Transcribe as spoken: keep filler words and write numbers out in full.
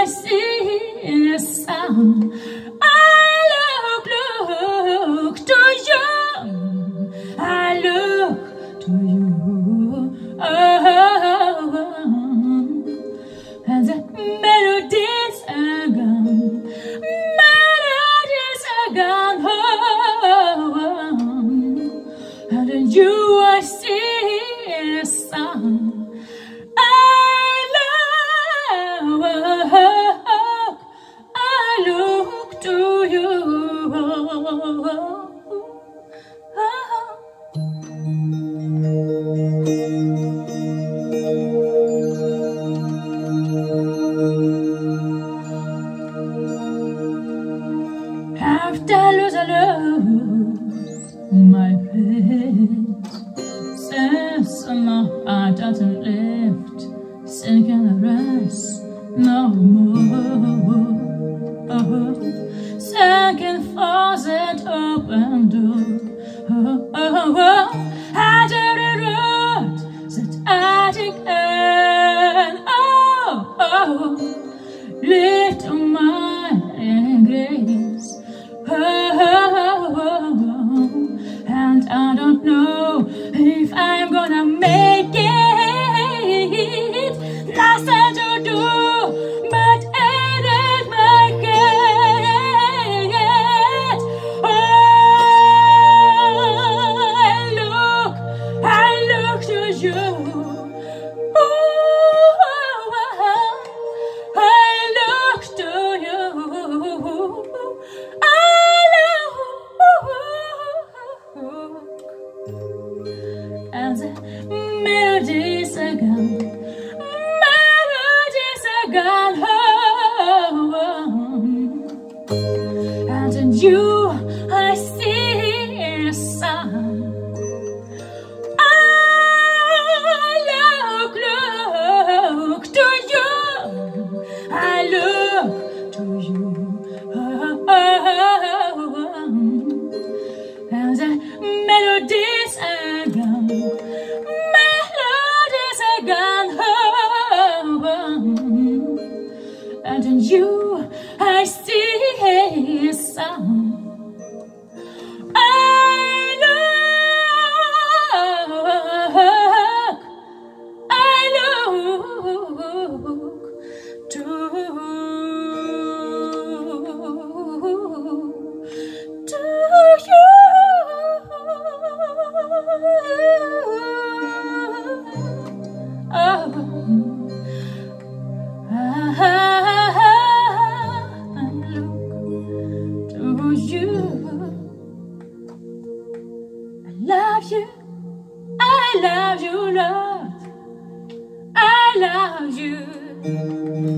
I see the sun. I look, look to you. I look to you. Oh, and the melodies are gone. Melodies are gone. Oh, and in you I see the sun. After lose I lose my face, since my heart doesn't lift, sinking the rest no more. Oh, sinking faucet open door. Oh, oh, oh, I did it right, that I and oh, oh, little my grace. Oh, and I don't know if I'm gonna make it. Nothing to do but edit my get. Oh, I look, I look to you. Oh, I look to you. And the melodies are gone, melodies are gone home. And in you I see the sun. I look, look to you. I look to you. Oh, oh, oh. And the melodies are gone. Melodies are gone home. And in you I see a sun. I look, I look to to you. Love you, I love you, Lord. I love you.